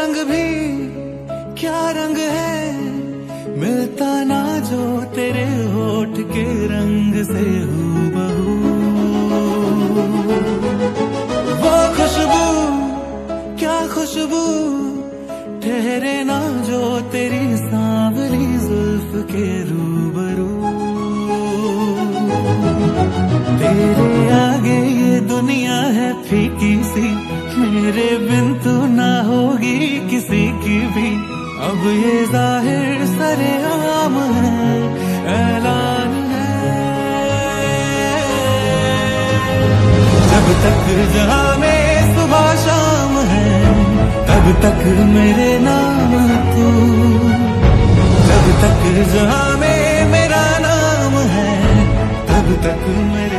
रंग भी क्या रंग है, मिलता ना जो तेरे होठ के रंग से हूबहू। वो खुशबू क्या खुशबू, ठहरे ना जो तेरी सांवली जुल्फ के रूबरू। तेरे आगे ये दुनिया है फीकी सी, मेरे बिन तू ना होगी किसी की भी। अब ये जाहिर सरेआम है, ऐलान है। जब तक जहां में सुबह शाम है, तब तक मेरे नाम तू। जब तक जहां में मेरा नाम है, तब तक मेरे